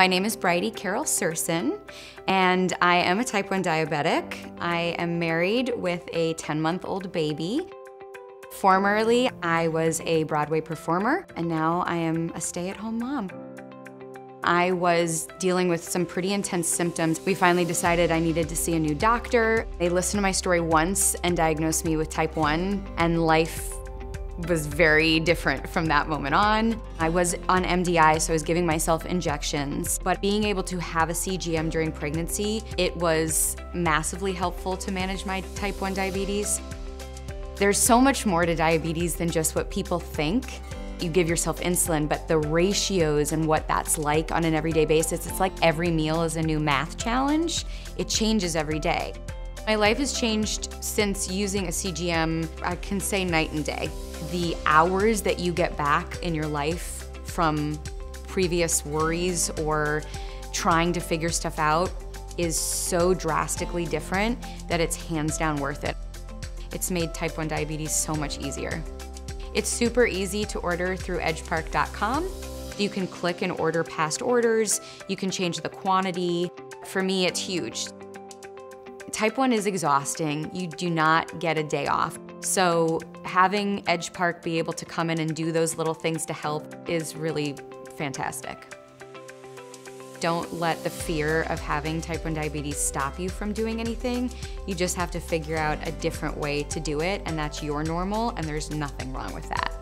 My name is Bridie Carol Surson, and I am a type 1 diabetic. I am married with a 10-month-old baby. Formerly, I was a Broadway performer, and now I am a stay-at-home mom. I was dealing with some pretty intense symptoms. We finally decided I needed to see a new doctor. They listened to my story once and diagnosed me with type 1, and life was very different from that moment on. I was on MDI, so I was giving myself injections, but being able to have a CGM during pregnancy, it was massively helpful to manage my type 1 diabetes. There's so much more to diabetes than just what people think. You give yourself insulin, but the ratios and what that's like on an everyday basis, it's like every meal is a new math challenge. It changes every day. My life has changed since using a CGM, I can say night and day. The hours that you get back in your life from previous worries or trying to figure stuff out is so drastically different that it's hands down worth it. It's made type 1 diabetes so much easier. It's super easy to order through edgepark.com. You can click and order past orders. You can change the quantity. For me, it's huge. Type 1 is exhausting. You do not get a day off. So having EdgePark be able to come in and do those little things to help is really fantastic. Don't let the fear of having type 1 diabetes stop you from doing anything. You just have to figure out a different way to do it, and that's your normal, and there's nothing wrong with that.